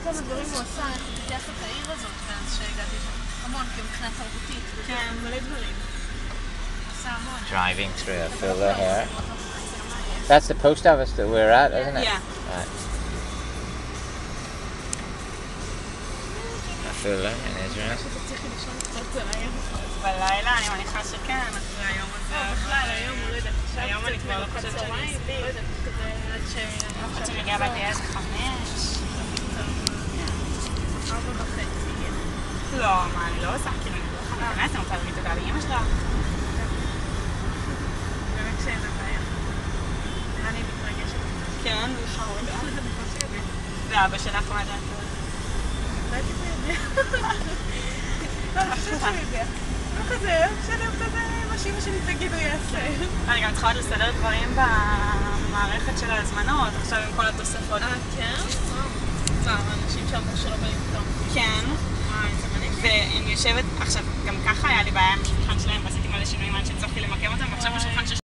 כמה דברים הוא עשה, איך הוא פיתח את העיר הזאת, ואז שהגעתי שם המון, כי מבחינה תרבותית, כן. מלא דברים. עשה המון. Driving through Afula here. That's the post office that we're at, isn't it? Yeah. Right. Afula in Israel. שתצליחי לישון קצת בלילה. בלילה, אני מניחה שכן, אחרי היום הזה. בכלל, היום הוא לא יודעת, היום אני כבר לא חושבת שאני אספיק. לא יודעת, כזה עד ש... עד שמגיעה בתי איזה 5. 4:30. לא, מה, אני לא עושה, כאילו, אני לא יכולה, באמת, אני רוצה להביא תודה לאמא שלה. באמת שאין לה בעיה. נראה לי מתרגשת. כן, זה חרודה. ואבא שלך מה דעת? לא הייתי ביודע. לא, אני חושבת שהוא יודע. לא כזה, שלם כזה, מה שאמא שלי תגידו יעשה. אני גם צריכה עוד לסדר דברים במערכת של ההזמנות, עכשיו עם כל התוספות. כן? וואו, האנשים שם שלא באים פתאום. כן. וואי, זה מניח. ואני יושבת, עכשיו, גם ככה היה לי בעיה עם השולחן שלהם